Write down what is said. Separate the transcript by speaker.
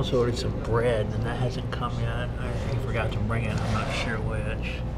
Speaker 1: also ordered some bread, and that hasn't come yet. I forgot to bring it. I'm not sure which.